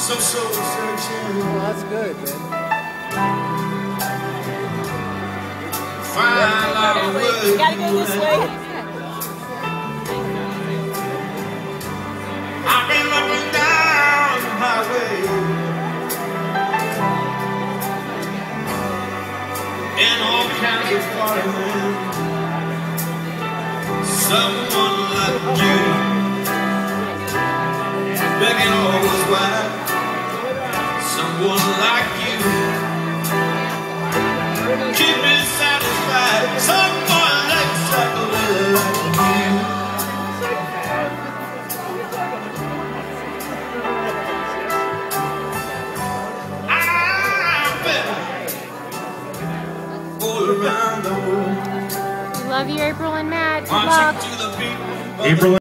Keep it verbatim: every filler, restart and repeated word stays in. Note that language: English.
Some soul searching. Well, that's good, man. Find out a way. You gotta go this way. I've been up and down the highway, in all kinds of foreign lands. Someone like you, begging all was wide. Someone like you, keep me satisfied. Someone exactly like you. I've been all around the world. Love you, April and Matt. Good Marching luck. to the beat of April.